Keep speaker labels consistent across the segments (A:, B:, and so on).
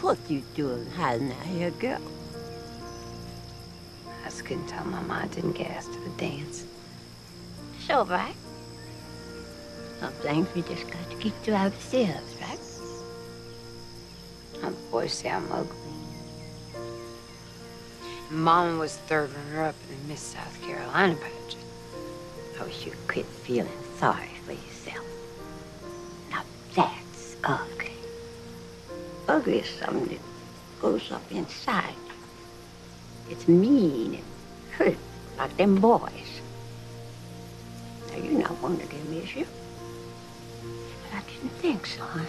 A: What you doing hiding out here, girl?
B: I just couldn't tell Mama I didn't get asked to the dance.
A: It's all right. Some things we just got to keep to ourselves, right?
B: All the boys say I'm ugly. Mama was third runner-up in the Miss South Carolina pageant.
A: I wish you quit feeling sorry for yourself. Now that's ugly. Ugly is something that goes up inside. It's mean and hurt, like them boys. Now, you're not one of them, is you? But I didn't think so, huh?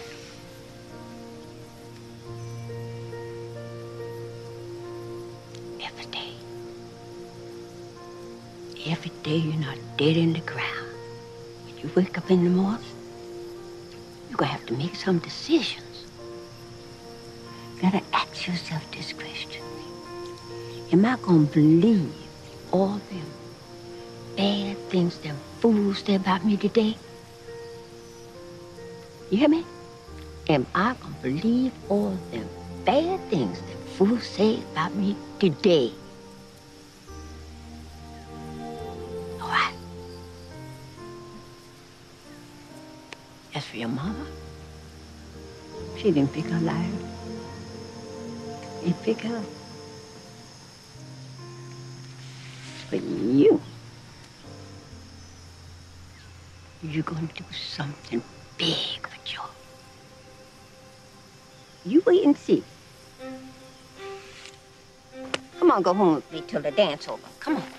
A: Every day you're not dead in the ground. When you wake up in the morning, you're gonna have to make some decisions. You gotta ask yourself this question. Am I gonna believe all them bad things them fools say about me today? You hear me? Am I gonna believe all them bad things them fools say about me today? As for your mama, she didn't pick her life. Didn't pick her. But you're gonna do something big for Joe. You wait and see. Come on, go home with me till the dance over. Come on.